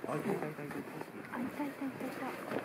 あ、いたいたいたいた。 あ、いたいたいたいた。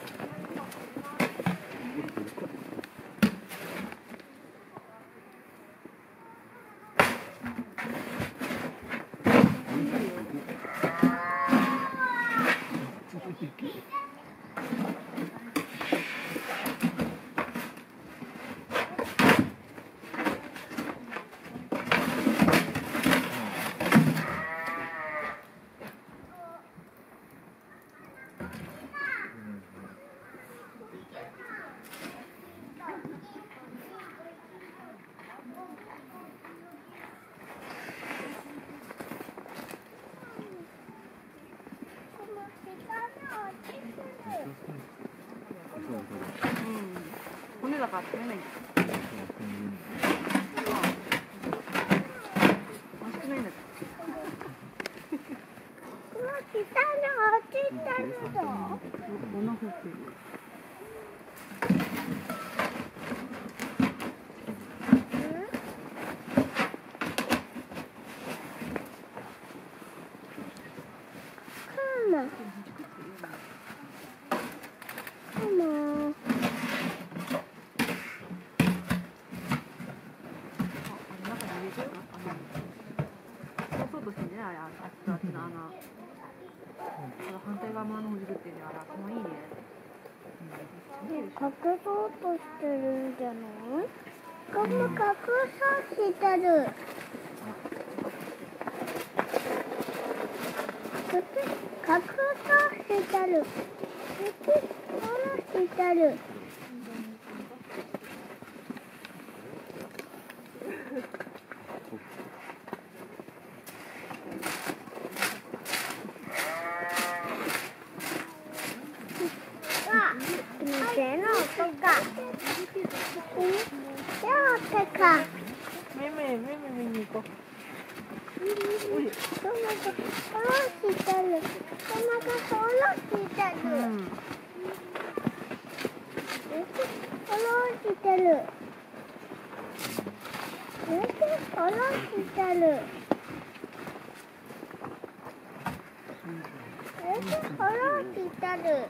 骨だから食べないんだ。美味しくないんだ。そうとしてんじゃない？あっちの穴。反対側のほじくってんね。あら、かわいいね。 隠そうとしてるんじゃない？隠そうしてる。隠そうしてる。してる。手の音か。手の手か。 めめに行こう。 下ろしてる。下ろしてる。下ろしてる。下ろしてる。下ろしてる。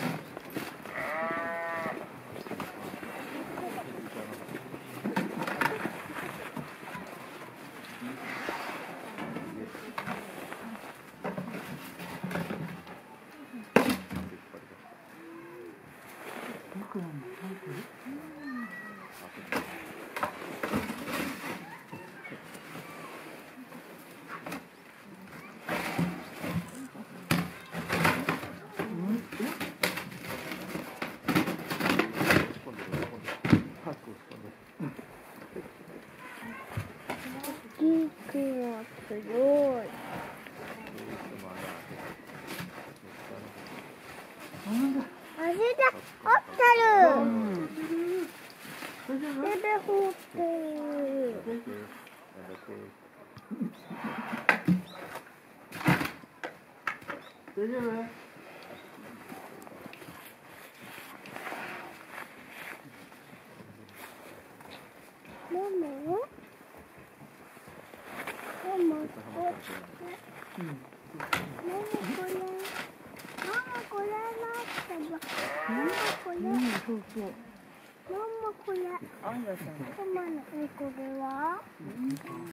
すごい。足で折ってる。手で掘ってる。 大丈夫？ そうそう。 ママこれ。これは？